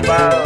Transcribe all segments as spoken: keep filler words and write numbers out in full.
ocupado.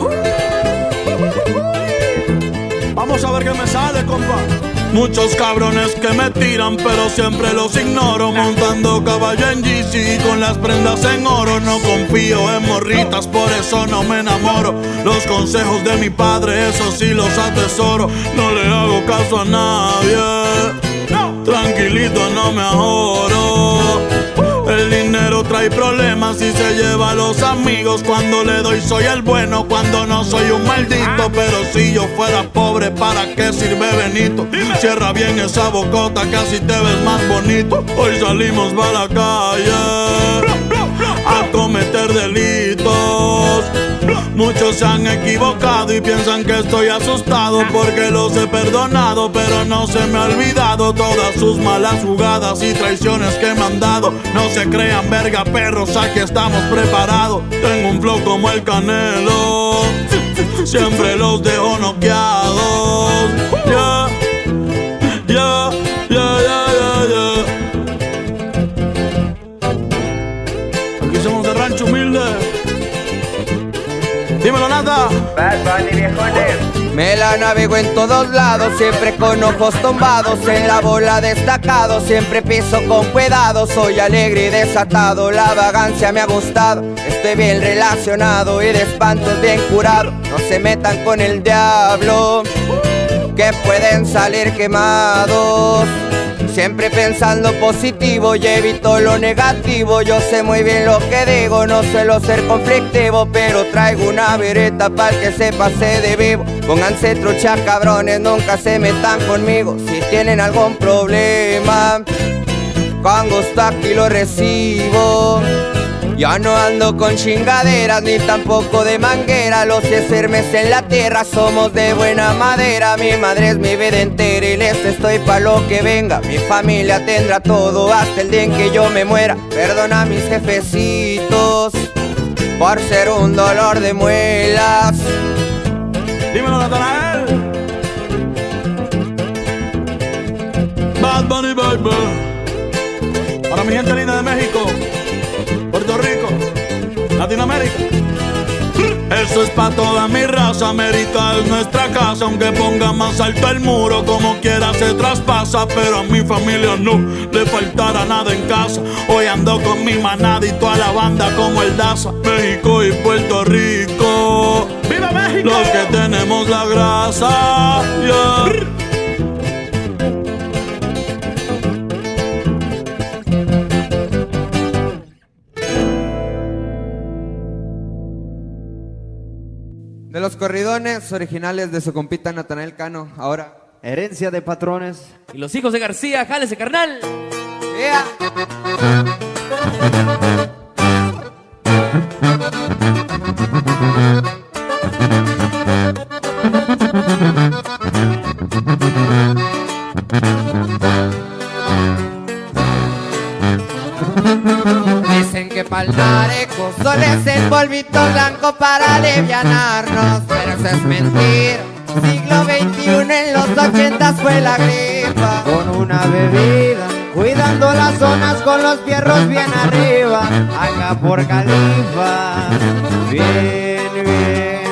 Vamos a ver qué me sale, compa. Muchos cabrones que me tiran, pero siempre los ignoro. Montando caballo en G C con las prendas en oro. No confío en morritas, por eso no me enamoro. Los consejos de mi padre, eso sí los atesoro. No le hago caso a nadie, tranquilito no me ahorro. El dinero trae problemas y se lleva a los amigos. Cuando le doy soy el bueno, cuando no soy un maldito. Pero si yo fuera pobre, ¿para qué sirve Benito? Cierra bien esa bocota que así te ves más bonito. Hoy salimos para la calle a cometer delitos. Muchos se han equivocado y piensan que estoy asustado porque los he perdonado, pero no se me ha olvidado todas sus malas jugadas y traiciones que me han dado. No se crean verga perros, aquí estamos preparados. Tengo un flow como el Canelo, siempre los dejo noqueados. Ya, ya, ya, ya, ya, ya. Aquí somos de Rancho Humilde. Dímelo, Nata. Bad Bunny, viejones. Me la navego en todos lados, siempre con ojos tumbados, en la bola destacado, siempre piso con cuidado, soy alegre y desatado, la vagancia me ha gustado, estoy bien relacionado y de espantos bien curado, no se metan con el diablo, que pueden salir quemados. Siempre pensando positivo y evito lo negativo. Yo sé muy bien lo que digo, no suelo ser conflictivo, pero traigo una vereta para que se pase de vivo. Pónganse trucha cabrones, nunca se metan conmigo. Si tienen algún problema, con gusto aquí lo recibo. Ya no ando con chingaderas ni tampoco de manguera. Los Hermes en la tierra somos de buena madera. Mi madre es mi vida entera y les estoy pa' lo que venga. Mi familia tendrá todo hasta el día en que yo me muera. Perdona a mis jefecitos por ser un dolor de muelas. Dímelo, Natanael. Bad Bunny, baby. Para mi gente linda de México, Puerto Rico, Latinoamérica. Eso es pa' toda mi raza, América es nuestra casa. Aunque ponga más alto el muro, como quiera se traspasa. Pero a mi familia no le faltará nada en casa. Hoy ando con mi manada y toda la banda como el Daza. México y Puerto Rico, ¡viva México! Los que tenemos la grasa, yeah. De los corridones originales de su compita Natanael Cano, ahora Herencia de Patrones. Y los hijos de García, jálese, carnal. yeah. Dicen que pa'l mareco solo es el polvito blanco para alivianarnos, pero eso es mentira. Siglo veintiuno en los ochentas fue la gripa. Con una bebida, cuidando las zonas con los fierros bien arriba. Acá por Califa, bien, bien,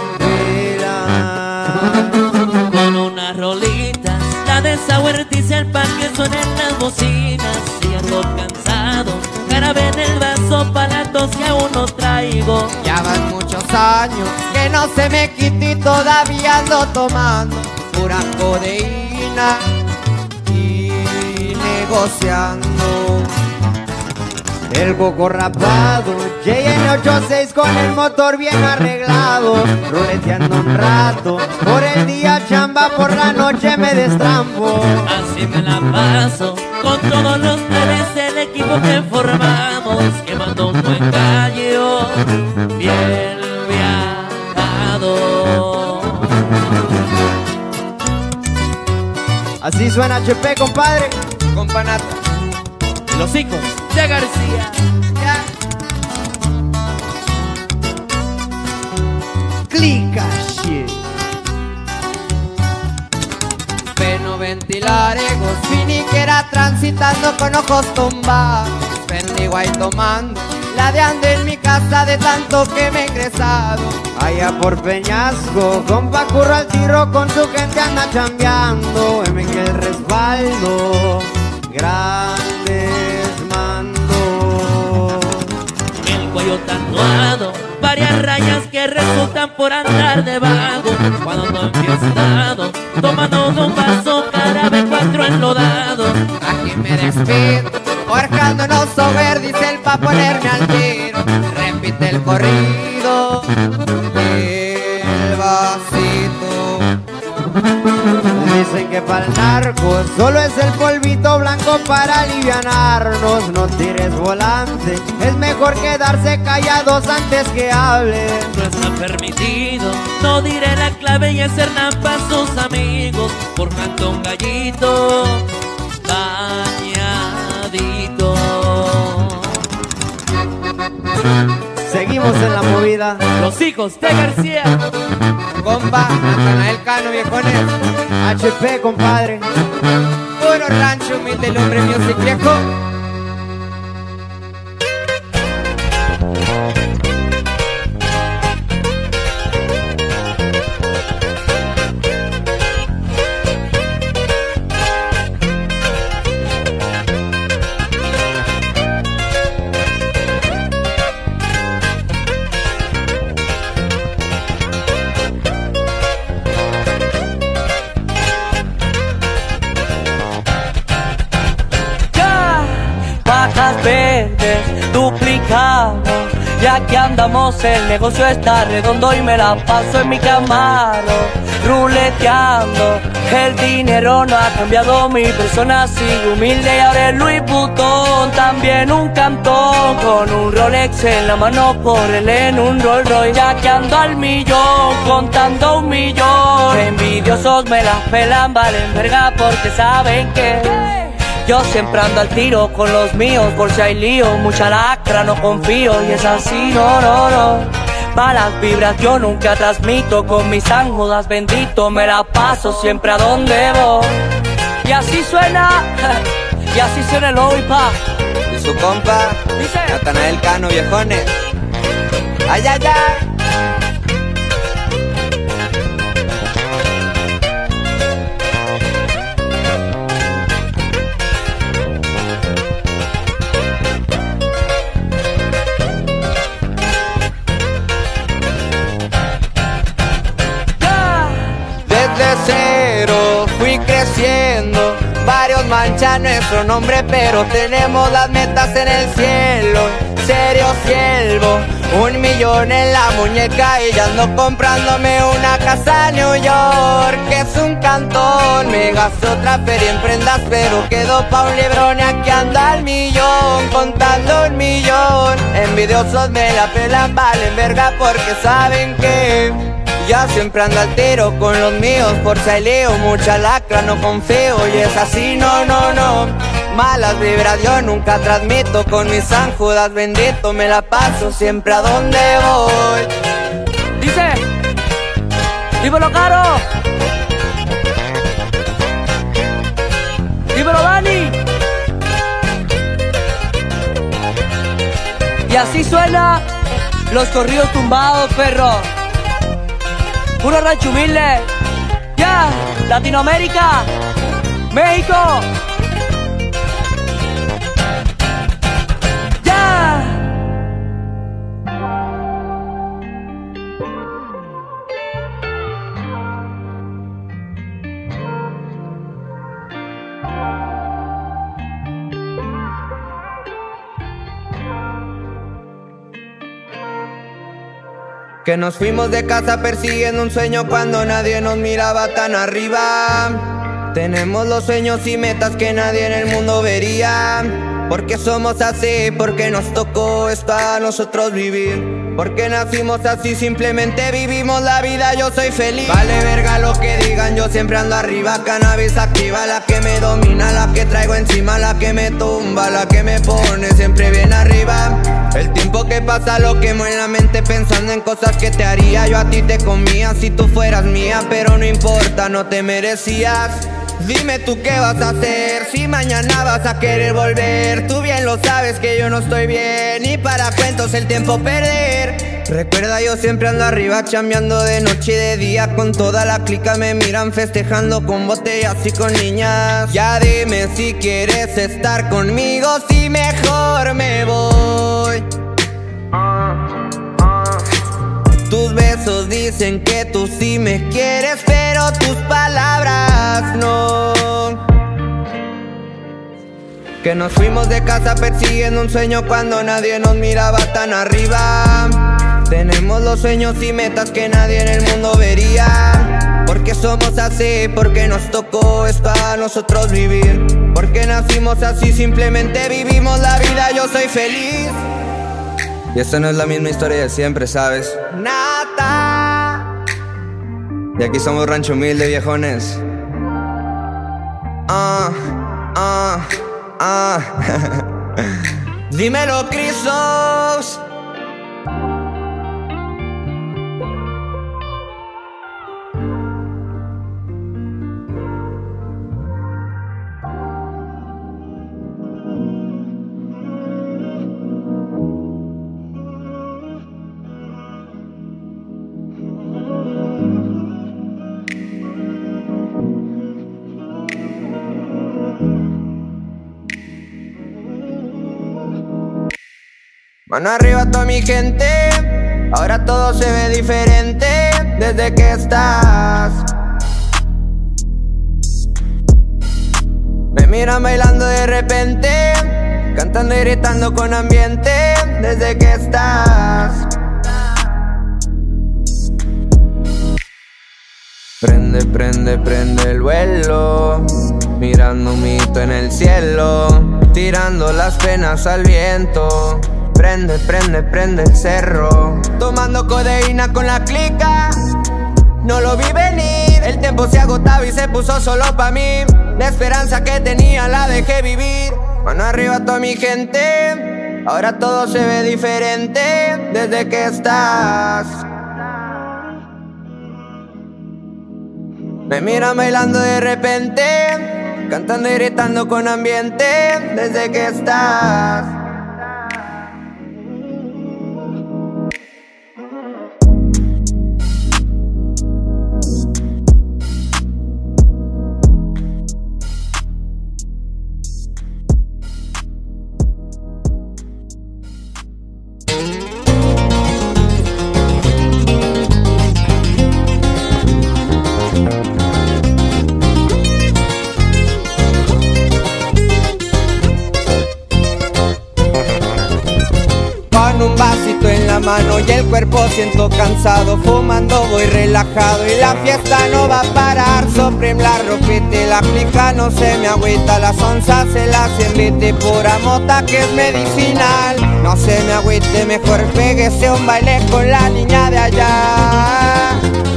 pila. Con unas rolitas, la de Sauerticia pa' que suenen las bocinas. Y ando cansado, jarabe en el vaso pa' la tos que aún no traigo. Ya van muchos años que no se me quita y todavía ando tomando pura codeína y negociando. El coco rapado, J N ochenta y seis con el motor bien arreglado. Ruleteando un rato, por el día chamba, por la noche me destrampo. Así me la paso con todos los plebes del equipo que formamos, quemando un buen gallo bien viajado. Así suena H P, compadre. Companata. Los hijos de García. Yeah. Clica shit. Peno ventilar egos, finiquera transitando con ojos tumbados. Pendigo ahí tomando ladeando en mi casa de tanto que me he ingresado. Allá por Peñasco, compa curro al tiro, con su gente anda chambeando. M que el respaldo, grandes mandos. El cuello tatuado, varias rayas que resultan por andar de vago. Cuando no enfiestado, tomando un vaso, cara de cuatro enlodado. Aquí me despido, forjando no sober, dice el pa' ponerme al tiro. Repite el corrido, el vasito. Dicen que pa'l narco solo es el polvito blanco para alivianarnos. No tires volante, es mejor quedarse callados antes que hablen. No está permitido, no diré la clave y hacer nada para sus amigos. Formando un gallito bañadito. Seguimos en la movida. Los hijos de García. Compa, Natanael Cano, viejones. H P, compadre. Puro rancho, humilde, el hombre music, viejo. Verdes, duplicamos, ya que andamos el negocio está redondo y me la paso en mi Camaro, ruleteando. El dinero no ha cambiado mi persona, sigo humilde y ahora el Louis Vuitton. También un cantón con un Rolex en la mano, córrele en un Rolls Royce, ya que ando al millón, contando un millón. Envidiosos me las pelan, valen verga porque saben que yo siempre ando al tiro con los míos, por si hay lío, mucha lacra, no confío y es así, no, no, no. Malas vibras yo nunca transmito, con mis ángulas bendito me la paso siempre a donde voy. Y así suena, y así suena el hoy, pa. Y su compa, Dice Natanael Cano, viejones. Ay, ay, ay. Cero, fui creciendo, varios manchan nuestro nombre, pero tenemos las metas en el cielo. Serio siervo, un millón en la muñeca y ya ando comprándome una casa en New York, que es un cantón. Me gasto otra feria en prendas, pero quedo pa' un librón y aquí anda el millón, contando un millón. Envidiosos me la pelan, valen verga porque saben que ya siempre ando al tiro con los míos, por si hay lío, mucha lacra, no confío y es así, no, no, no. Malas vibras yo nunca transmito, con mis San Judas bendito me la paso siempre a donde voy. Dice, dímelo Caro, dímelo Dani. Y así suena los corridos tumbados, perro. Puro rancho humilde, ya, yeah. Latinoamérica, México, ya. Yeah. Que nos fuimos de casa persiguiendo un sueño cuando nadie nos miraba tan arriba. Tenemos los sueños y metas que nadie en el mundo vería. Porque somos así, porque nos tocó esto a nosotros vivir. Porque nacimos así, simplemente vivimos la vida, yo soy feliz. Vale verga lo que digan, yo siempre ando arriba. Cannabis activa, la que me domina, la que traigo encima, la que me tumba, la que me pone siempre bien arriba. El tiempo que pasa lo quemo en la mente pensando en cosas que te haría. Yo a ti te comía si tú fueras mía, pero no importa, no te merecías. Dime tú qué vas a hacer, si mañana vas a querer volver. Tú bien lo sabes que yo no estoy bien, y para cuentos el tiempo perder. Recuerda, yo siempre ando arriba chambeando de noche y de día. Con toda la clica me miran festejando con botellas y con niñas. Ya dime si quieres estar conmigo, si mejor me voy. Tus besos dicen que tú sí me quieres, pero tus palabras no. Que nos fuimos de casa persiguiendo un sueño cuando nadie nos miraba tan arriba. Tenemos los sueños y metas que nadie en el mundo vería. Porque somos así, porque nos tocó esto a nosotros vivir. Porque nacimos así, simplemente vivimos la vida, yo soy feliz. Y esta no es la misma historia de siempre, ¿sabes? Nada. Y aquí somos Rancho Humilde, viejones. Ah, ah, ah. Dímelo, Crisos. Mano arriba toda mi gente, ahora todo se ve diferente desde que estás. Me miran bailando de repente, cantando y gritando con ambiente desde que estás. Prende, prende, prende el vuelo, mirando un mito en el cielo, tirando las penas al viento. Prende, prende, prende el cerro, tomando codeína con la clica. No lo vi venir, el tiempo se agotaba y se puso solo pa' mí. La esperanza que tenía la dejé vivir. Mano arriba toda mi gente, ahora todo se ve diferente desde que estás. Me miran bailando de repente, cantando y gritando con ambiente desde que estás. Un vasito en la mano y el cuerpo siento cansado. Fumando voy relajado y la fiesta no va a parar. Supreme la ropita y la clica no se me agüita. Las onzas se las invite, pura mota que es medicinal. No se me agüite, mejor péguese un baile con la niña de allá.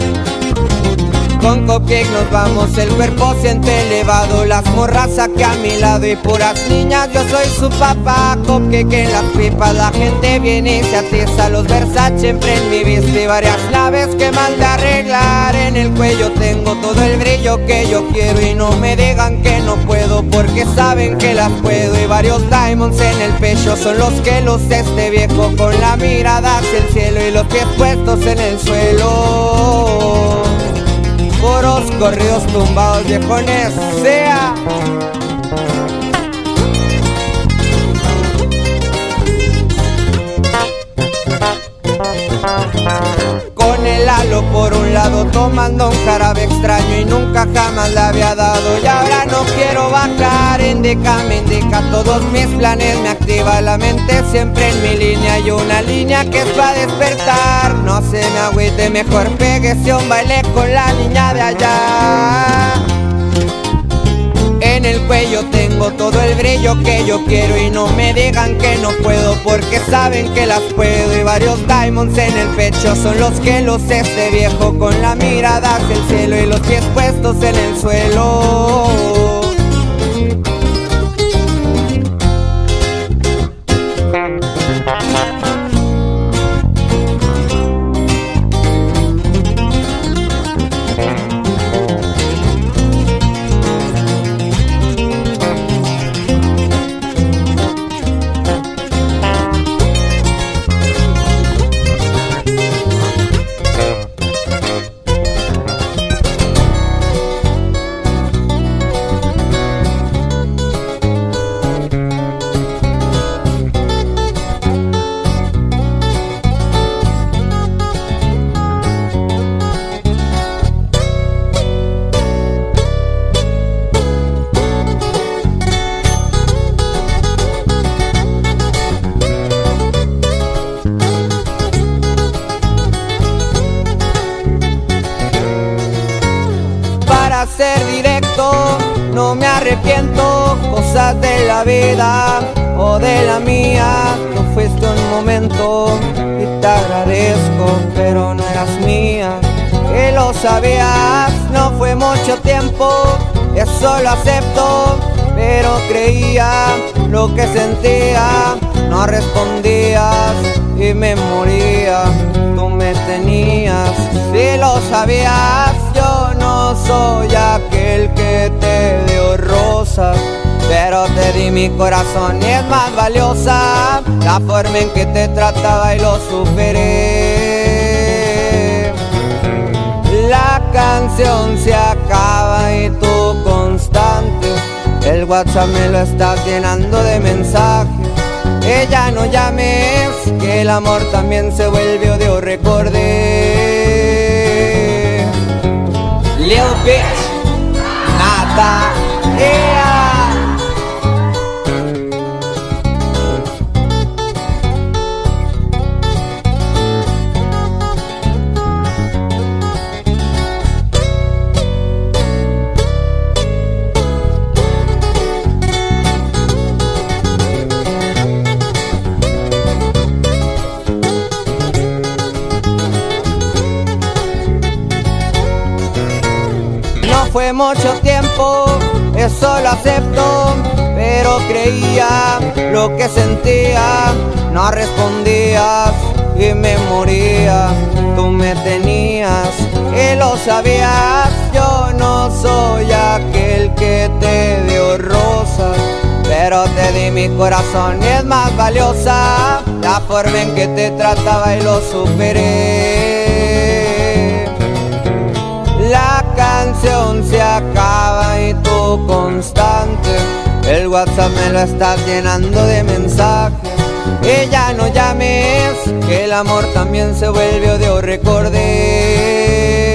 Con cupcake nos vamos, el cuerpo siente elevado. Las morras aquí a mi lado y puras niñas, yo soy su papá. Cupcake en las pipas, la gente viene y se atiza. Los Versace siempre en mi vista y varias naves que manda arreglar. En el cuello tengo todo el brillo que yo quiero y no me digan que no puedo, porque saben que las puedo. Y varios diamonds en el pecho son los que luce este viejo, con la mirada hacia el cielo y los pies puestos en el suelo. Puros corridos tumbados, viejones, sea. Con el halo por un lado, tomando un jarabe extraño y nunca jamás le había dado. Y ahora no quiero bajar, indica, me indica todos mis planes. Me activa la mente siempre en mi línea, y una línea que es para despertar. No se me agüite, mejor péguese un baile con la niña de allá. En el cuello tengo todo el brillo que yo quiero y no me digan que no puedo, porque saben que las puedo. Y varios diamonds en el pecho son los que luce este viejo, con la mirada hacia el cielo y los pies puestos en el suelo. ser directo, no me arrepiento. Cosas de la vida o de la mía, tú fuiste un momento y te agradezco, pero no eras mía. Que lo sabías, no fue mucho tiempo, eso lo acepto, pero creía lo que sentía, no respondías y me moría. Tú me tenías, si lo sabías, yo no soy aquel que te dio rosas, pero te di mi corazón y es más valiosa la forma en que te trataba y lo superé. La canción se acaba y tú constante, el WhatsApp me lo estás llenando de mensajes. Que ya no llames, que el amor también se vuelve odio, recordé. Lil bitch, nada, yeah. Fue mucho tiempo, eso lo acepto, pero creía lo que sentía, no respondías y me moría. Tú me tenías y lo sabías, yo no soy aquel que te dio rosas, pero te di mi corazón y es más valiosa la forma en que te trataba y lo superé. La canción se acaba y tú constante, el WhatsApp me lo estás llenando de mensajes. Que ya no llames, que el amor también se vuelve odio, recordé.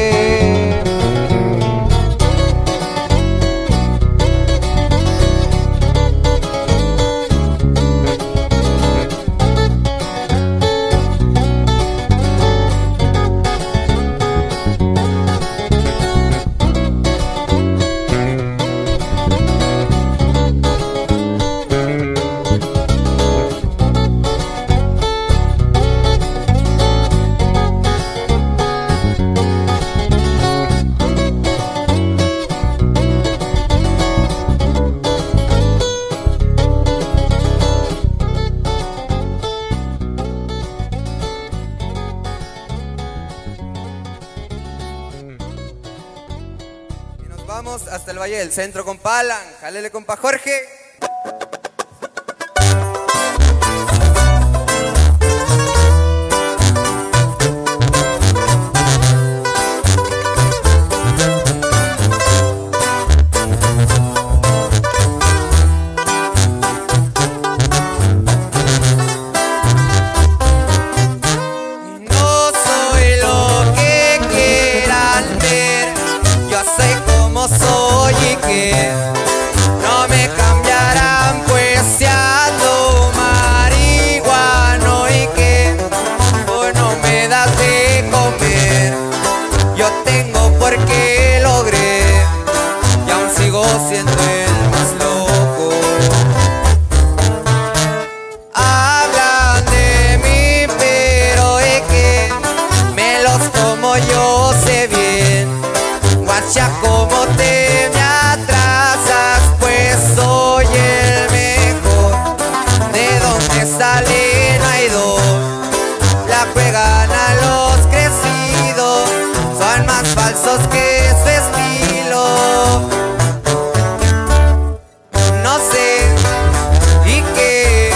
Vamos hasta el Valle del Centro, compa Alan. Jálele, compa Jorge. Soy y que no me cambiarán, pues si ando marihuano y que tú no me das de comer. Yo tengo porque logré y aún sigo siendo el más loco. Hablan de mí pero es que me los como, yo sé bien. Ya como te me atrasas, pues soy el mejor. De donde sale no hay dos, la juegan a los crecidos, son más falsos que su estilo. No sé y qué.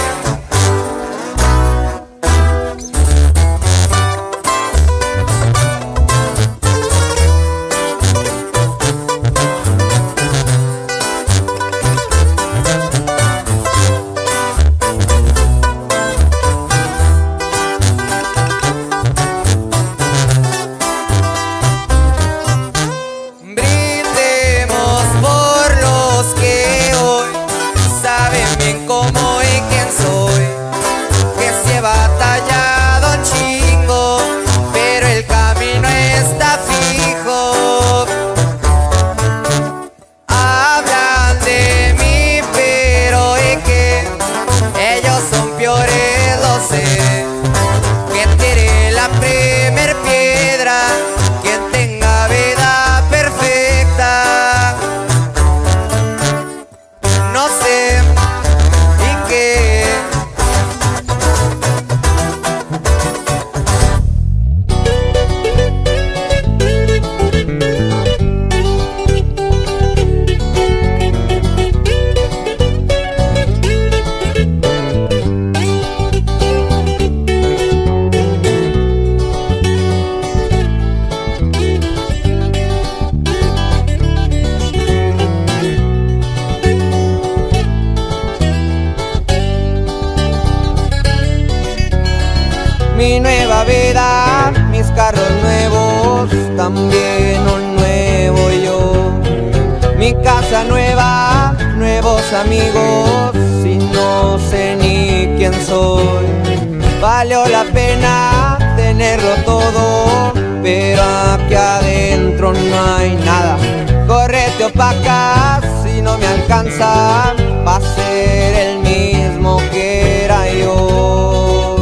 mi nueva vida, mis carros nuevos, también un nuevo yo. Mi casa nueva, nuevos amigos, y no sé ni quién soy. Valió la pena tenerlo todo, pero aquí adentro no hay nada. Correte opaca, si no me alcanza, va a ser el mismo que era yo.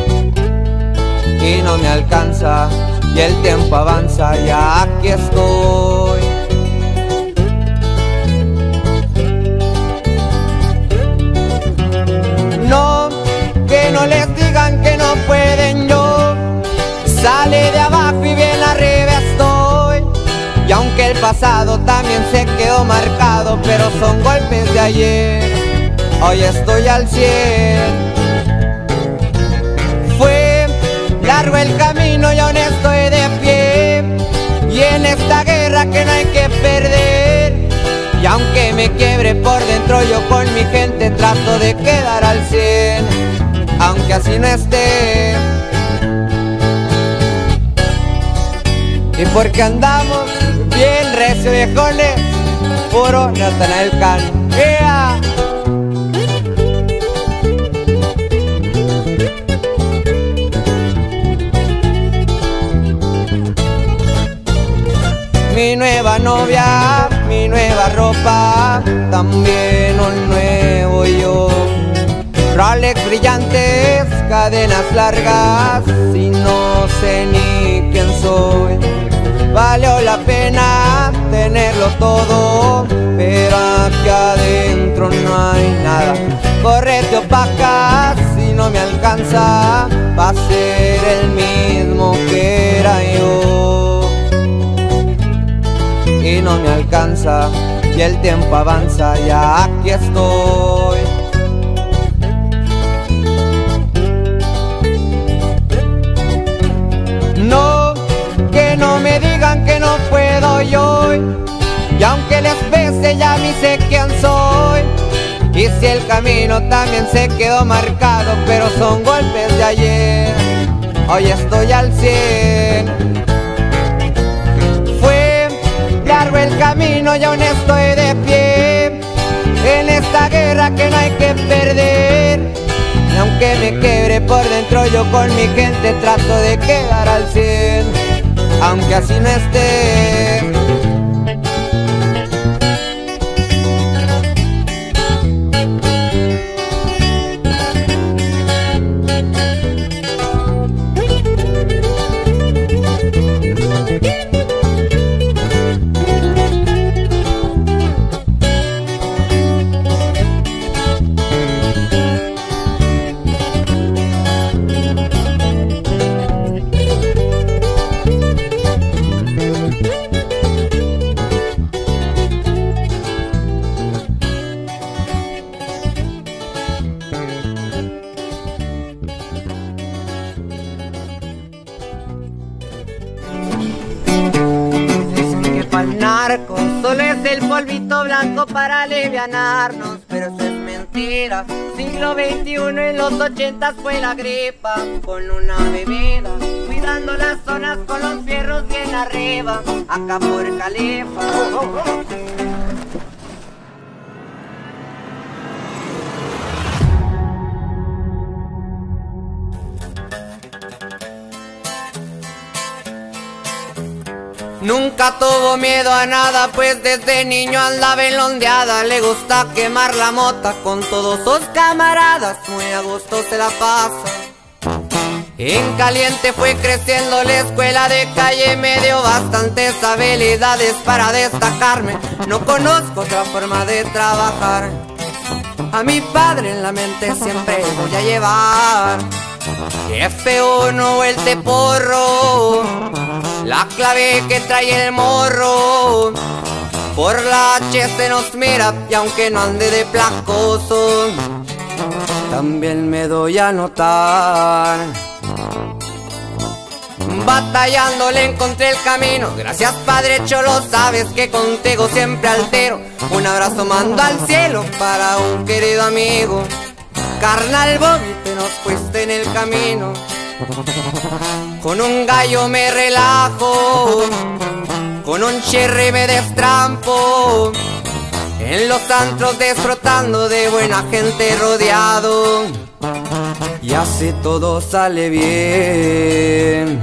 Y no me alcanza, y el tiempo avanza, y aquí estoy. No, que no les digan que no pueden, yo sale de abajo y bien arriba estoy. Y aunque el pasado también se quedó marcado, pero son golpes de ayer, hoy estoy al cien. Fue largo el camino y aún estoy de pie, y en esta guerra que no hay que perder. Y aunque me quiebre por dentro, yo con mi gente trato de quedar al cien, aunque así no esté. Y porque andamos bien recio, viejones, puro Natanael Cano. ¡Ea! Mi nueva novia, mi nueva ropa, también un nuevo yo. Rolex brillantes, cadenas largas, y no sé ni quién soy. Valió la pena tenerlo todo, pero aquí adentro no hay nada. Correte opaca, si no me alcanza, va a ser el mismo que era yo. Y no me alcanza, y el tiempo avanza, ya aquí estoy. No, que no me digan que no puedo yo, y aunque les bese ya ni sé quién soy. Y si el camino también se quedó marcado, pero son golpes de ayer, hoy estoy al cien. Largo el camino y aún estoy de pie, en esta guerra que no hay que perder. Y aunque me quiebre por dentro, yo con mi gente trato de quedar al cien, aunque así no esté. Solo es el polvito blanco para alivianarnos, pero eso es mentira. Siglo veintiuno, en los ochentas fue la gripa, con una bebida, cuidando las zonas con los fierros bien arriba, acá por Califa. Nunca tuvo miedo a nada, pues desde niño andaba en la ondeada. Le gusta quemar la mota con todos sus camaradas, muy a gusto se la pasa. En caliente fue creciendo la escuela de calle, me dio bastantes habilidades para destacarme. No conozco otra forma de trabajar, a mi padre en la mente siempre voy a llevar. F uno el teporro, la clave que trae el morro. Por la H se nos mira y aunque no ande de placoso, también me doy a notar. Batallando le encontré el camino, gracias Padre Cholo, sabes que contigo siempre altero. Un abrazo mando al cielo para un querido amigo. Carnal Bobby, te nos fuiste en el camino, Con un gallo me relajo, con un cherry me destrampo, en los antros disfrutando de buena gente rodeado, y así todo sale bien.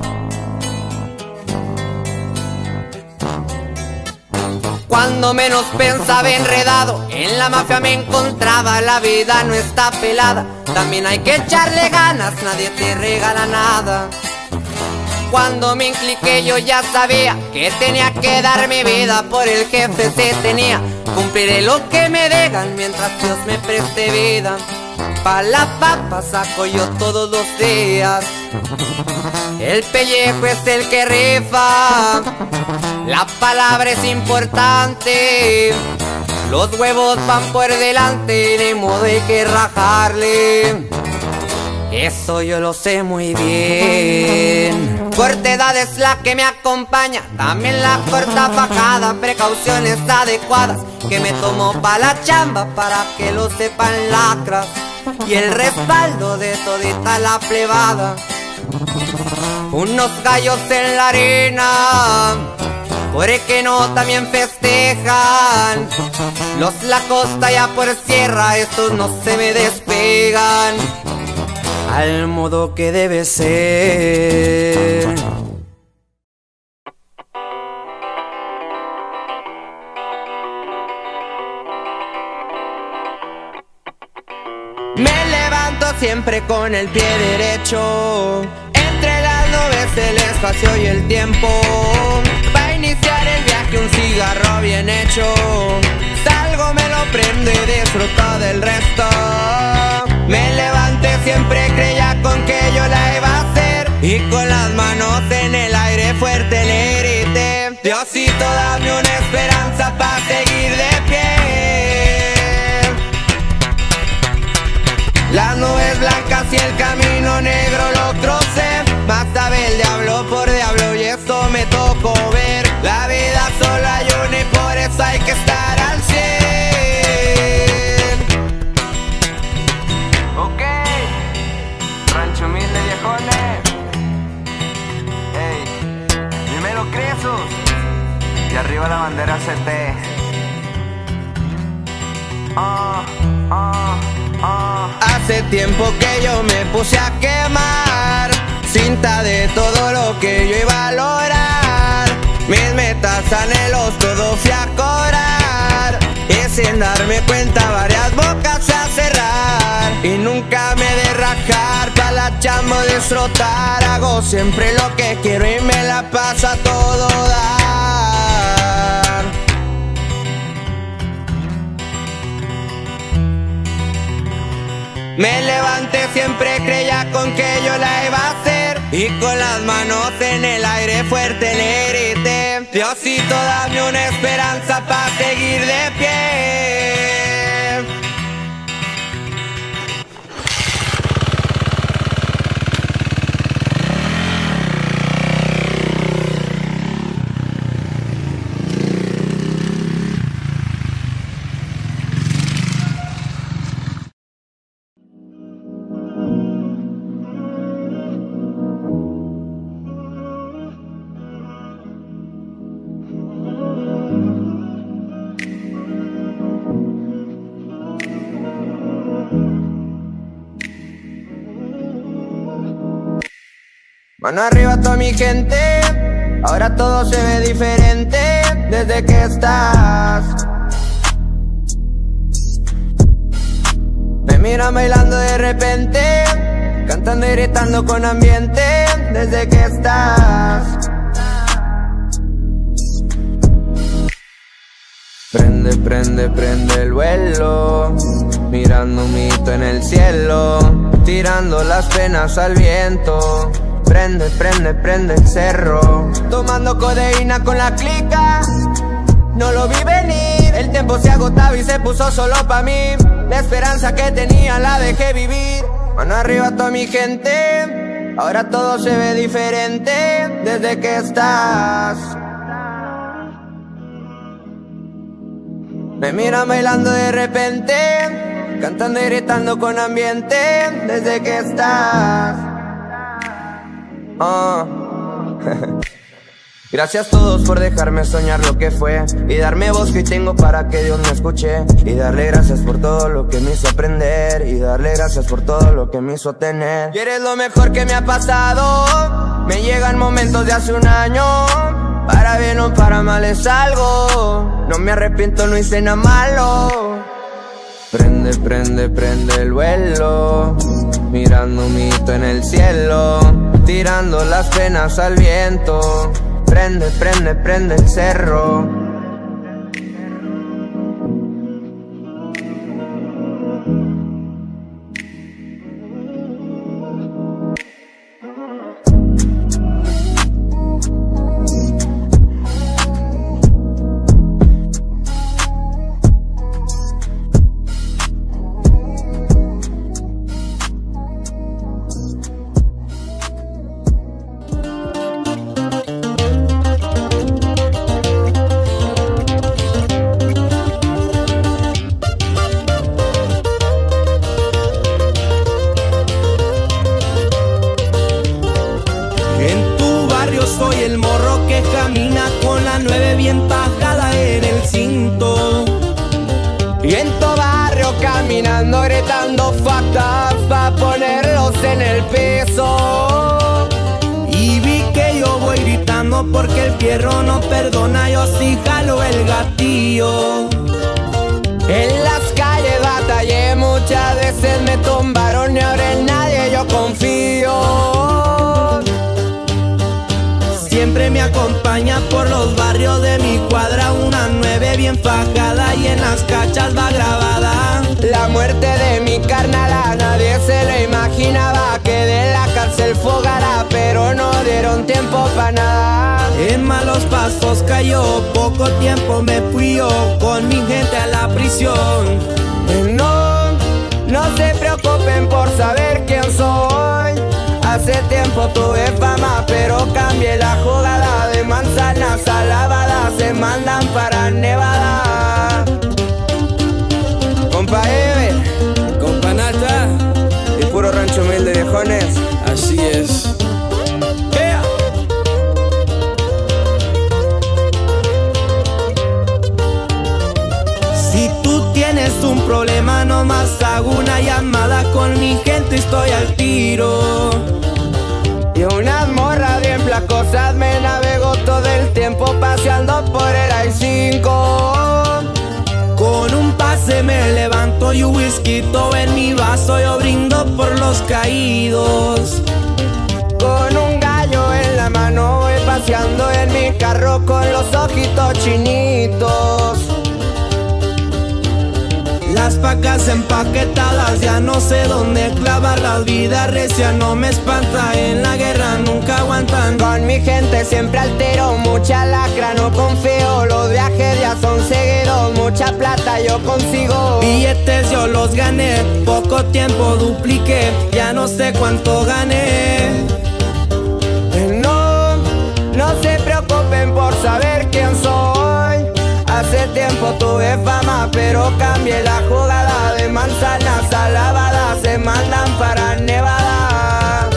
Cuando menos pensaba enredado, en la mafia me encontraba. La vida no está pelada, también hay que echarle ganas, nadie te regala nada. Cuando me impliqué yo ya sabía que tenía que dar mi vida por el jefe se tenía. Cumpliré lo que me digan mientras Dios me preste vida. Pa' la papa saco yo todos los días. El pellejo es el que rifa, la palabra es importante. Los huevos van por delante, ni modo hay que rajarle. Eso yo lo sé muy bien. Corta edad es la que me acompaña, también la corta fajada, precauciones adecuadas que me tomo pa' la chamba para que lo sepan lacras. Y el respaldo de todita la plebada. Unos gallos en la arena, porque no también festejan. Los la costa ya por sierra, estos no se me despegan. Al modo que debe ser. Me levanto siempre con el pie derecho, entre las nubes, el espacio y el tiempo. Pa' iniciar el viaje un cigarro bien hecho. Salgo, me lo prendo y disfruto del resto. Me levanté siempre, creía con que yo la iba a hacer, y con las manos en el aire fuerte le grité: Diosito, dame una esperanza pa' seguir de pie. Las nubes blancas y el camino negro lo crucé, más sabe el diablo por diablo y esto me tocó ver. La vida solo hay una y por eso hay que estar al cien. Ok, Rancho Humilde viejones. Ey, primero Cresos y arriba la bandera C T. Ah, ah, ah. Hace tiempo que yo me puse a quemar cinta de todo lo que yo iba a lograr. Mis metas, anhelos, todo fui a cobrar, y sin darme cuenta varias bocas a cerrar. Y nunca me de rajar, pa' la chamba disfrutar. Hago siempre lo que quiero y me la paso a todo dar. Me levanté siempre, creía con que yo la iba a hacer, y con las manos en el aire fuerte le grité: Diosito, dame una esperanza pa' seguir de pie. Mano arriba toda mi gente, ahora todo se ve diferente desde que estás. Me miran bailando de repente, cantando y gritando con ambiente desde que estás. Prende, prende, prende el vuelo, mirando un mito en el cielo, tirando las penas al viento. Prende, prende, prende el cerro, tomando codeína con la clica. No lo vi venir, el tiempo se agotaba y se puso solo pa' mí. La esperanza que tenía la dejé vivir. Mano arriba toda mi gente, ahora todo se ve diferente desde que estás. Me miran bailando de repente, cantando y gritando con ambiente desde que estás. Oh. Gracias a todos por dejarme soñar lo que fue y darme voz que hoy tengo para que Dios me escuche. Y darle gracias por todo lo que me hizo aprender y darle gracias por todo lo que me hizo tener. Y eres lo mejor que me ha pasado. Me llegan momentos de hace un año. Para bien o para mal es algo. No me arrepiento, no hice nada malo. Prende, prende, prende el vuelo, mirando un mito en el cielo, tirando las penas al viento. Prende, prende, prende el cerro. Soy el morro que camina con la nueve bien tajada en el cinto. Y en tu barrio caminando, gritando fuck up pa' ponerlos en el piso. Y vi que yo voy gritando porque el fierro no perdona, yo sí jalo el gatillo. En las calles batallé, muchas veces me tumbaron y ahora en nadie yo confío. Siempre me acompaña por los barrios de mi cuadra una nueve bien fajada y en las cachas va grabada. La muerte de mi carnal a nadie se lo imaginaba, que de la cárcel fugara, pero no dieron tiempo pa' nada. En malos pasos cayó, poco tiempo me fui yo con mi gente a la prisión. No, no se preocupen por saber quién soy. Hace tiempo tuve fama, pero cambié la jugada. De manzanas a lavada, se mandan para Nevada. Compa Eve, compa Nata y puro rancho humilde viejones. Así es. Yeah. Si tú tienes un problema, nomás hago una llamada, con mi gente estoy al tiro. Y unas morras bien placosas me navego todo el tiempo paseando por el I cinco. Con un pase me levanto y un whisky en mi vaso, yo brindo por los caídos. Con un gallo en la mano voy paseando en mi carro con los ojitos chinitos. Las pacas empaquetadas, ya no sé dónde clavar. La vida recia no me espanta, en la guerra nunca aguantan. Con mi gente siempre altero, mucha lacra no confío. Los viajes ya son seguidos, mucha plata yo consigo. Billetes yo los gané, poco tiempo dupliqué, ya no sé cuánto gané. No, no se preocupen por saber quién soy. Hace tiempo tuve fama, pero cambié la jugada. De manzanas a lavada, se mandan para Nevada.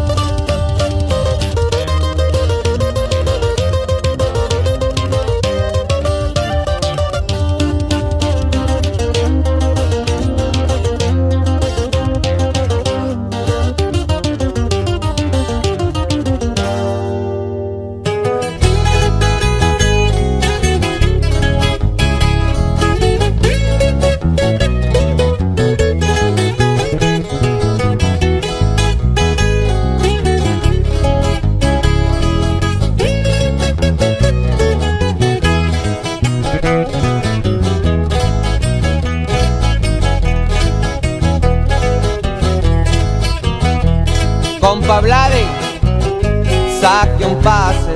Compa Vladi, saque un pase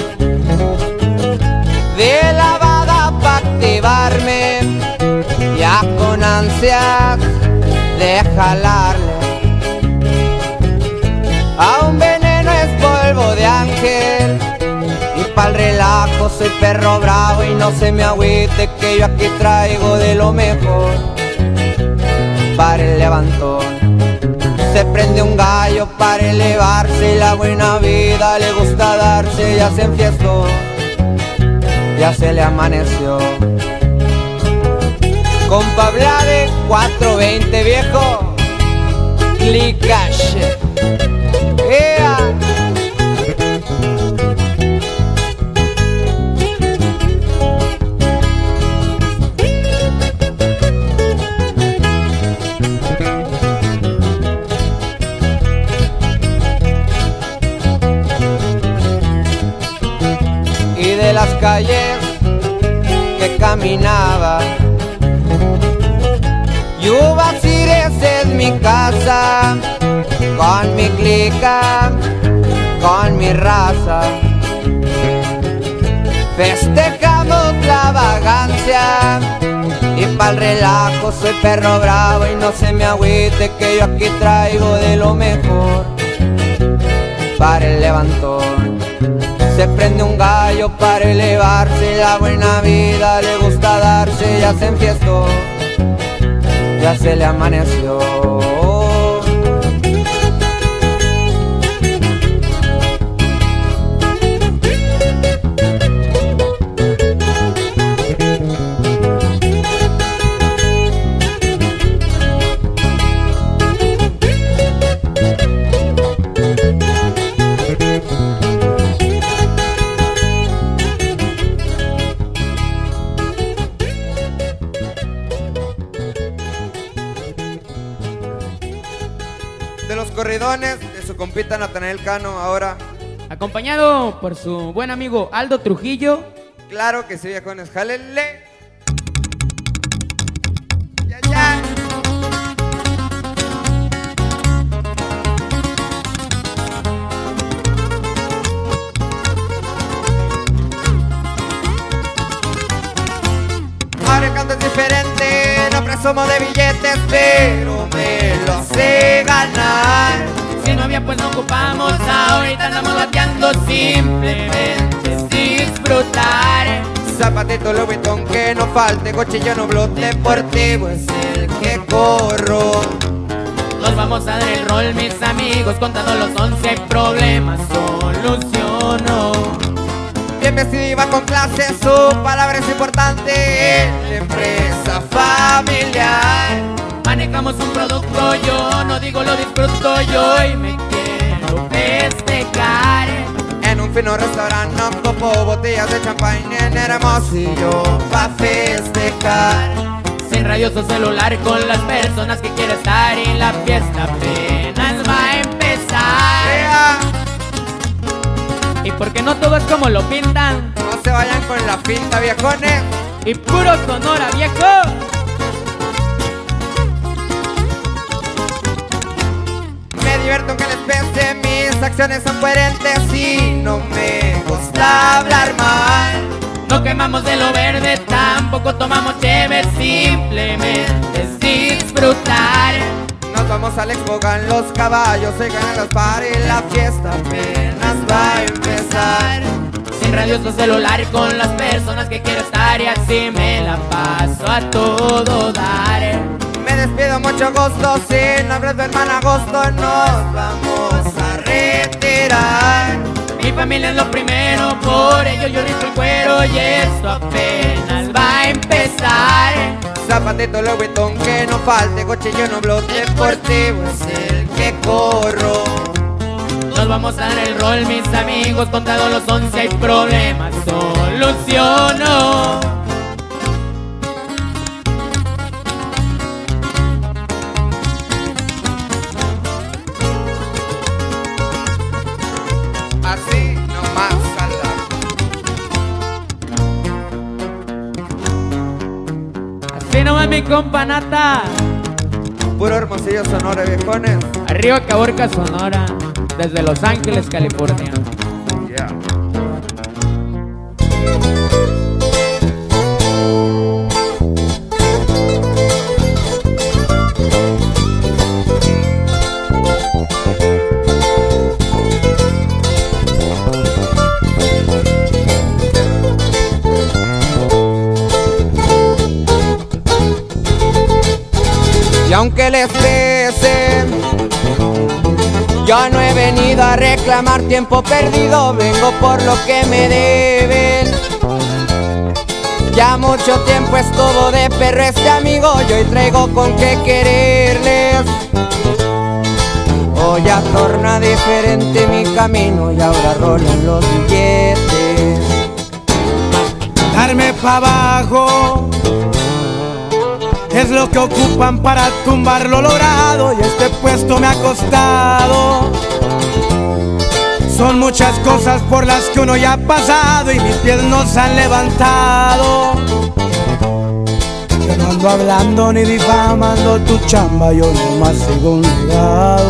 de la vaga pa' activarme, ya con ansias de jalarle. A un veneno es polvo de ángel, y pa'l relajo soy perro bravo. Y no se me agüite que yo aquí traigo de lo mejor para el levantón. Se prende un gallo para elevarse y la buena vida le gusta darse, ya se enfiestó, ya se le amaneció. Compa Vlade, cuatro veinte viejo, Clicash. ¡Ea! Y de las calles que caminaba, Yubasires es mi casa, con mi clica, con mi raza. Festejamos la vagancia y pa'l relajo soy perro bravo y no se me agüite que yo aquí traigo de lo mejor para el levantón. Se prende un gallo para elevarse, la buena vida le gusta darse, ya se enfiestó, ya se le amaneció. De los corridones de su compita Natanael Cano, ahora acompañado por su buen amigo Aldo Trujillo. claro que sí, viejones, jálenle. Ya, ya. Ahora el canto es diferente, no presumo de billetes, pero me lo sé ganar. Si no había pues no ocupamos, ahorita andamos bateando, simplemente es disfrutar. Zapatito Louis Vuitton que no falte, cochillo no blot deportivo es el que corro. Nos vamos a dar el rol, mis amigos, contando los once problemas, soluciono. Bien vestido y va con clase, su palabra es importante en la empresa familiar. Manejamos un producto, yo no digo lo disfruto yo y me quiero festejar. En un fino restaurante no copo botellas de champagne en Hermosillo pa' festejar. Sin radioso celular con las personas que quiero estar y la fiesta apenas va a empezar. Yeah. Y porque no todo es como lo pintan, No se vayan con la pinta, viejones. y puro Sonora, viejo. Me divierto que les pese, mis acciones son coherentes y no me gusta hablar mal. No quemamos de lo verde, tampoco tomamos cheve, simplemente es disfrutar. Nos vamos al Expogan, los caballos se ganan las pares, la fiesta apenas va a empezar. Sin radioso celular con las personas que quiero estar y así me la paso a todo dar. Me despido, mucho gusto, sin nombre de hermana agosto, nos vamos a retirar. Mi familia es lo primero, por ello yo rico el cuero y esto apenas va a empezar. Zapatito Louis Vuitton que no falte, cochillo no blot deportivo es el que corro. Nos vamos a dar el rol, mis amigos, contado los once hay problemas, soluciono. Así nomás ala. Así nomás mi compa Nata. Puro Hermosillo, Sonora, viejones. Arriba Caborca, Sonora, desde Los Ángeles, California. Yeah. Y aunque les pese, yo no he venido a reclamar tiempo perdido, vengo por lo que me deben. Ya mucho tiempo estuvo de perro este amigo, y hoy traigo con qué quererles. Hoy ya torna diferente mi camino y ahora rolan los billetes. Darme pa' abajo es lo que ocupan para tumbar lo logrado, y este puesto me ha costado. Son muchas cosas por las que uno ya ha pasado y mis pies no se han levantado. Yo no ando hablando ni difamando tu chamba, yo nomás sigo un legado.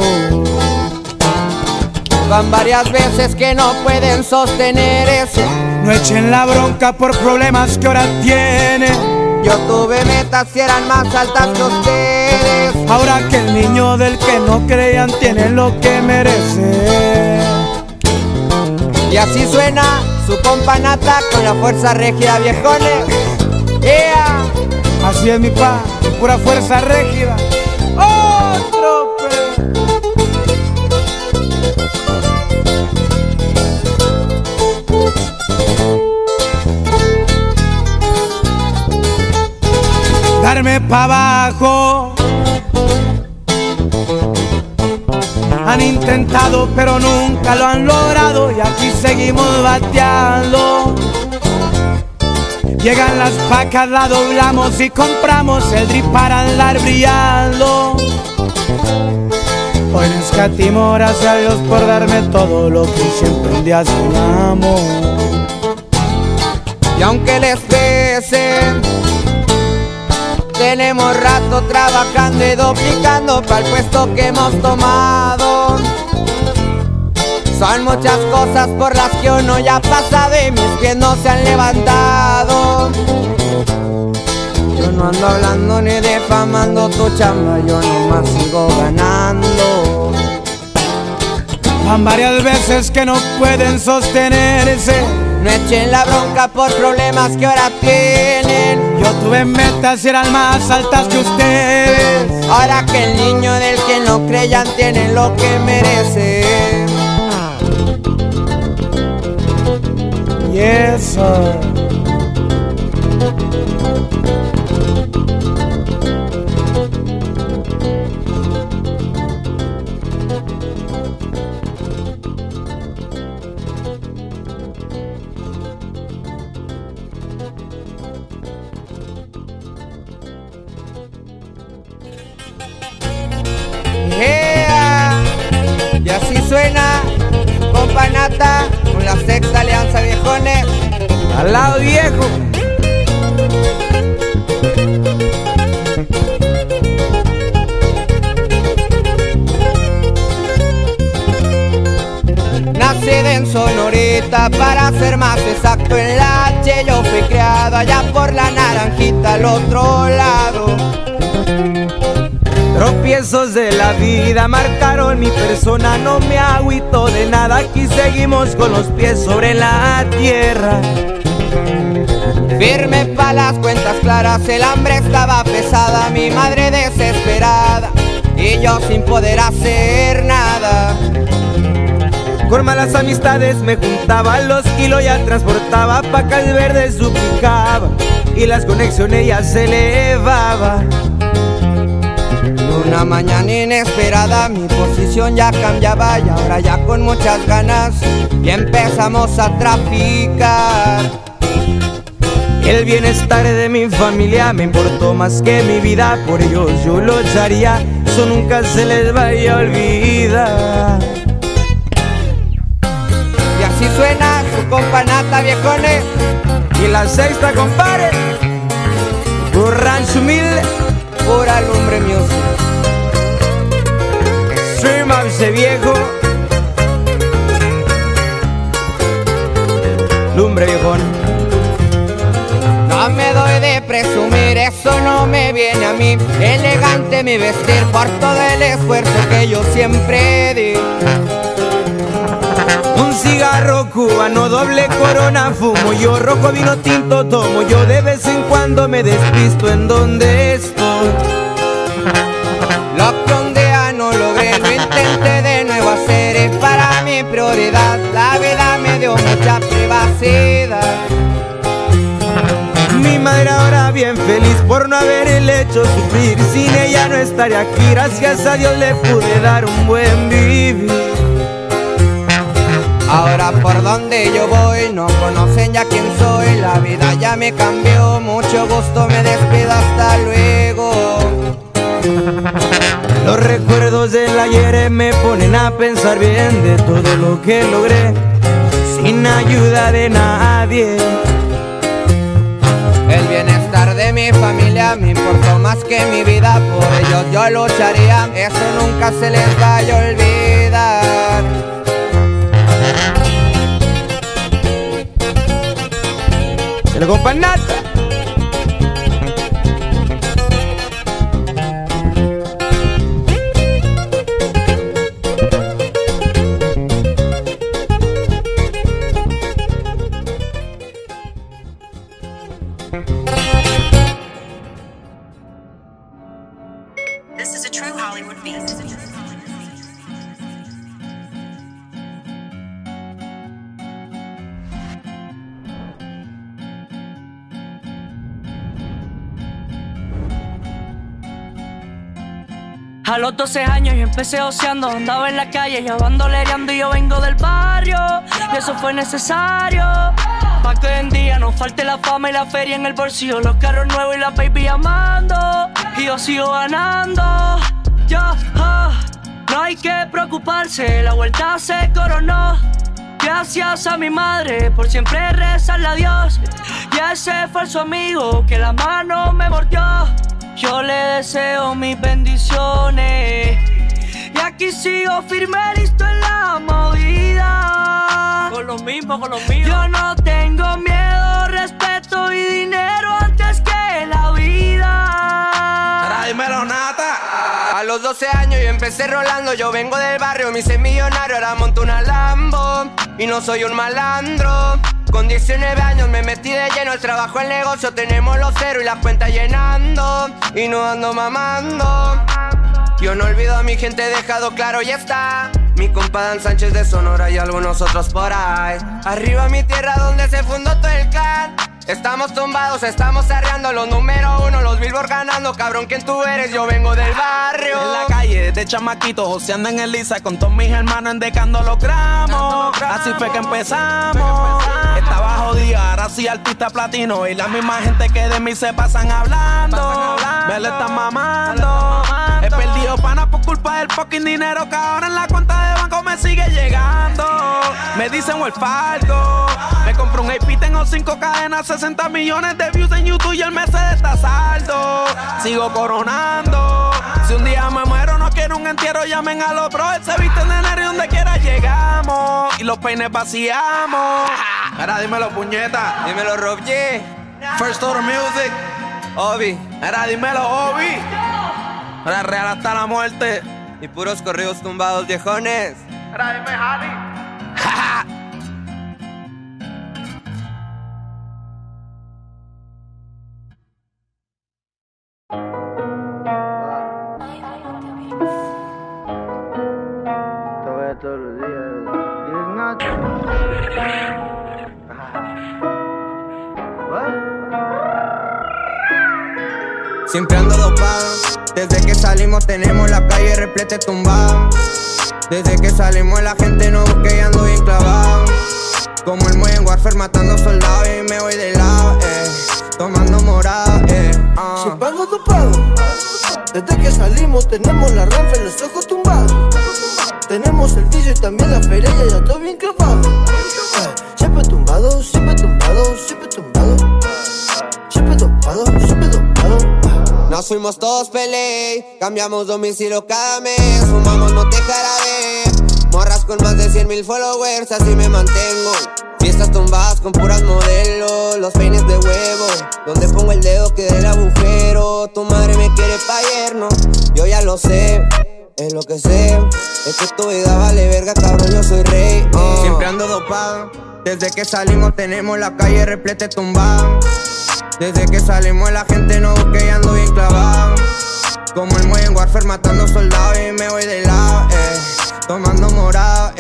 Van varias veces que no pueden sostener eso. No echen la bronca por problemas que ahora tienen. Yo tuve metas que eran más altas que ustedes. Ahora que el niño del que no creían tiene lo que merece. Y así suena su compa Nata con la fuerza rígida, viejones. ¡Ea! Así es mi pa, pura fuerza rígida. ¡Otro pe! Darme pa' abajo. Han intentado pero nunca lo han logrado, y aquí seguimos bateando. Llegan las pacas, la doblamos y compramos el drip para andar brillando. Hoy no escatimo, gracias a Dios por darme todo lo que siempre un día soñamos. Y aunque les pese, tenemos rato trabajando y duplicando para el puesto que hemos tomado. Son muchas cosas por las que uno ya ha pasado y mis pies no se han levantado. Yo no ando hablando ni difamando tu chamba, yo nomás sigo ganando. Van varias veces que no pueden sostenerse. No echen la bronca por problemas que ahora tienen. Yo tuve metas y eran más altas que ustedes. Ahora que el niño del que no creyan tiene lo que merece. Y eso. Yeah. Y así suena compa Nata con la Sexta Alianza, viejones. Al lado viejo. Nacida en Sonorita, para ser más exacto en la H. Yo fui criado allá por la Naranjita, al otro lado. Tropiezos de la vida marcaron mi persona, no me agüito de nada, aquí seguimos con los pies sobre la tierra. Firme pa' las cuentas claras, el hambre estaba pesada, mi madre desesperada y yo sin poder hacer nada. Con malas amistades me juntaba, los kilos ya transportaba, pacas verdes duplicaba y las conexiones ya se elevaba. Una mañana inesperada mi posición ya cambiaba y ahora ya con muchas ganas y empezamos a traficar. El bienestar de mi familia me importó más que mi vida, por ellos yo lo haría, eso nunca se les vaya a olvidar. Y así suena su compa Nata, viejones. Y la Sexta, compadre, un rancho humilde, pura lumbre music. Stream up ese viejo, lumbre viejón. No me doy de presumir, eso no me viene a mí. Elegante mi vestir por todo el esfuerzo que yo siempre di. Un cigarro cubano, doble corona fumo, yo rojo vino tinto tomo, yo de vez en cuando me despisto en donde estoy. Lo que un día no logré, lo intenté de nuevo hacer, y para prioridad. La vida me dio mucha privacidad. Mi madre ahora bien feliz por no haberle hecho sufrir. Sin ella no estaría aquí, gracias a Dios le pude dar un buen vivir. Ahora por donde yo voy no conocen ya quién soy. La vida ya me cambió, mucho gusto, me despido, hasta luego. Los recuerdos del ayer me ponen a pensar bien de todo lo que logré sin ayuda de nadie. El bienestar de mi familia me importó más que mi vida. Por ellos yo lucharía, eso nunca se les vaya a olvidar. Se lo compa Nata. This is a true Hollywood beat. A los doce años yo empecé oceando, andaba en la calle ya bandolereando y yo vengo del barrio y eso fue necesario para que hoy en día no falte la fama y la feria en el bolsillo, los carros nuevos y la baby amando y yo sigo ganando. Ya, ah, no hay que preocuparse, la vuelta se coronó. Gracias a mi madre por siempre rezarle a Dios y a ese falso amigo que la mano me mordió. Yo le deseo mis bendiciones y aquí sigo firme, listo en la movida. Con los mismos, con los míos. Yo no tengo miedo, respeto y dinero antes que la vida. Ahora dímelo, Nata. A los doce años yo empecé rolando, yo vengo del barrio, me hice millonario, ahora monto una Lambo y no soy un malandro. Con diecinueve años me metí de lleno al trabajo, el negocio, tenemos los ceros y las cuentas llenando y no ando mamando. Yo no olvido a mi gente, dejado claro, ya está. Mi compa Dan Sánchez de Sonora y algunos otros por ahí. Arriba mi tierra donde se fundó todo el clan. Estamos tumbados, estamos arreando los número uno, los Billboard ganando. Cabrón, ¿quién tú eres? Yo vengo del barrio. En la calle, de chamaquito, joseando en el Lisa, con todos mis hermanos endecando los gramos. Así fue que empezamos. Estaba jodido, ahora sí artista platino. Y la misma gente que de mí se pasan hablando. Me lo están mamando. He perdido pana por culpa del fucking dinero que ahora en la cuenta de banco me sigue llegando. Me dicen Welfardo. Me compré un A P, tengo cinco cadenas, sesenta millones de views en YouTube y el Mercedes está saldo. Sigo coronando. Si un día me muero, no quiero un entierro, llamen a los bros. Se visten de negro y donde quiera llegamos. Y los peines vaciamos. Ahora dímelo, puñeta. Dímelo, Rob G. First Order Music. Obi. Ahora dímelo, Obi. Ahora real hasta la muerte. Y puros corridos tumbados, viejones. Ahora dime, Jali. Todos los días. Diez noches. Siempre ando dopado. Desde que salimos tenemos la calle repleta tumbada. Desde que salimos la gente no busca y ando bien clavado. Como el Modern Warfare matando soldados y me voy de lado, eh. Tomando morada, eh. Uh. Siempre ando dopado. Desde que salimos tenemos la ranfa y los ojos tumbados. Tenemos el vicio y también la feria y ya todo bien clavado. Eh. Siempre tumbado, siempre tumbado, siempre tumbado. Siempre dopado, siempre dopado. Nos fuimos todos pele, cambiamos domicilio cada mes. Fumamos mote jarabe, morras con más de cien mil followers, así me mantengo. Fiestas tumbadas con puras modelos, los peines de huevo, donde pongo el dedo queda el agujero. Tu madre me quiere pa' yerno, yo ya lo sé. Es lo que sé, es que tu vida vale verga, cabrón, yo soy rey. uh. Siempre ando dopado, desde que salimos tenemos la calle repleta tumbada. Desde que salimos la gente no busca y ando bien clavado. Como el Modern Warfare matando soldados y me voy de lado, eh. Tomando morado, eh.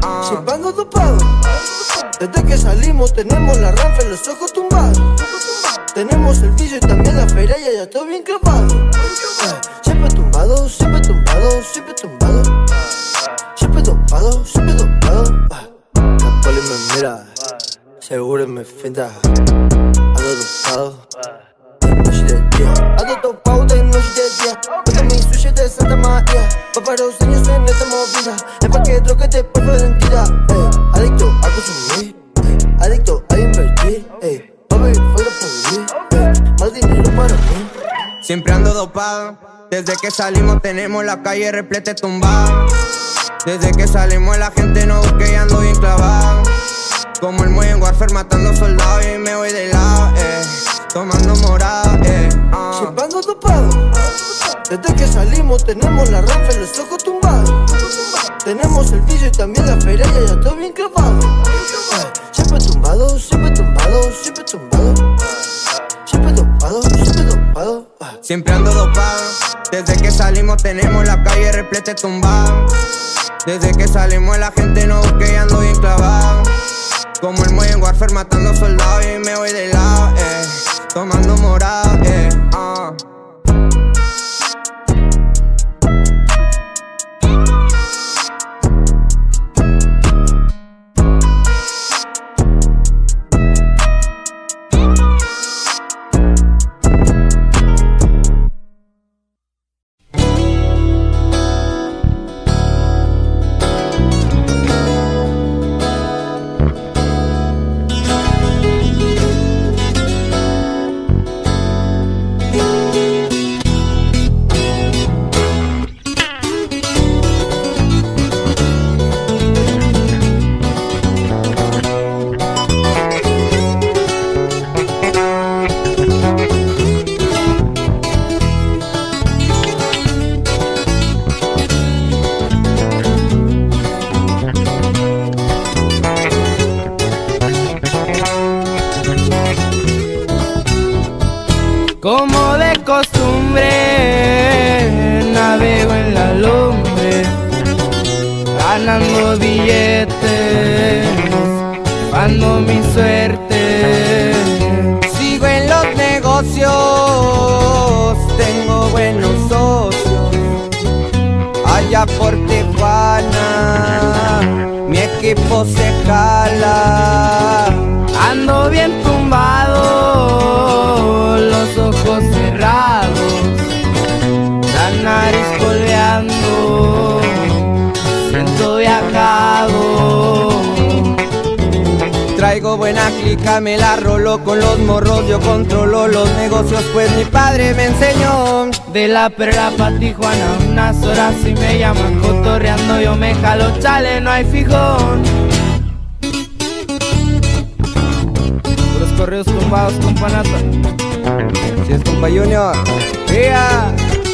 uh. Siempre ando dopado. Desde que salimos tenemos la ranfa en los ojos tumbados. Tenemos el vicio y también la feria, ya todo bien clavado. eh, Siempre tumbado, siempre tumbado, siempre tumbado. Siempre dopado, siempre dopado. La poli me mira, seguro me finta. Ando dopado de noche y de día. Ando dopado de noche y de día. Porque mi sushi de Santa María. Va para los años en esta movida. Es pa' que droga te porfa de entidad. eh, Adicto a consumir, eh, adicto a invertir. eh, Pa' vivir fuera por vivir, eh, más dinero para mí. Siempre ando dopado. Desde que salimos tenemos la calle repleta tumbada. Desde que salimos la gente no busca y ando bien clavado. Como el Modern Warfare matando soldados y me voy de lado, eh. Tomando morada, eh. Uh. Siempre ando dopado. Desde que salimos tenemos la ranfa en los ojos tumbados. Tenemos el vicio y también la feria, ya todo bien clavado. eh, Siempre tumbado, siempre tumbado, siempre tumbado. Siempre dopado, siempre dopado. eh. Siempre ando dopado. Desde que salimos tenemos la calle repleta tumbada. Desde que salimos la gente no busca y ando bien clavado. Como el Modern Warfare matando soldados y me voy de lado, eh. Tomando morada, eh. uh. Como de costumbre, navego en la lumbre, ganando billetes, dando mi suerte. Sigo en los negocios, tengo buenos socios. Allá por Tijuana, mi equipo se jala. Ando bien tumbado, los ojos cerrados, la nariz colgando, siento viajado. Traigo buena clica, me la rolo con los morros. Yo controlo los negocios, pues mi padre me enseñó. De la Perla pa' Tijuana, unas horas y me llaman cotorreando. Yo me jalo, chale, no hay fijón. Puros correos tumbados con panata. Si es compa Junior, yeah.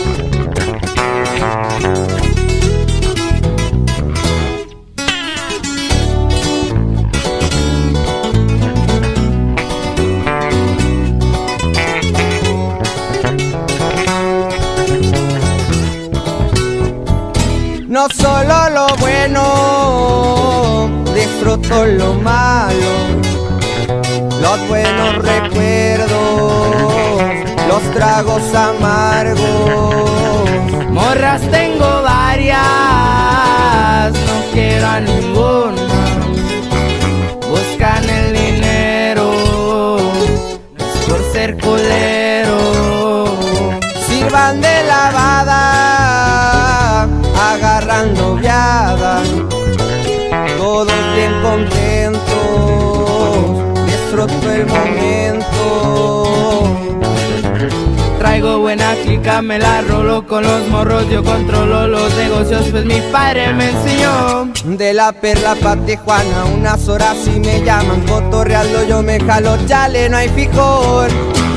No solo lo bueno, disfruto lo malo, los buenos recuerdos, los tragos amargos. Morras tengo varias, no quiero a ninguna. Buscan el dinero, no es por ser culero. Sirvan de lavada, agarrando viada, todos bien contentos, disfruto el momento. Traigo buena clica, me la rolo con los morros. Yo controlo los negocios, pues mi padre me enseñó. De la Perla pa' Tijuana, unas horas y me llaman cotorreando. Yo me jalo, chale, no hay fijón.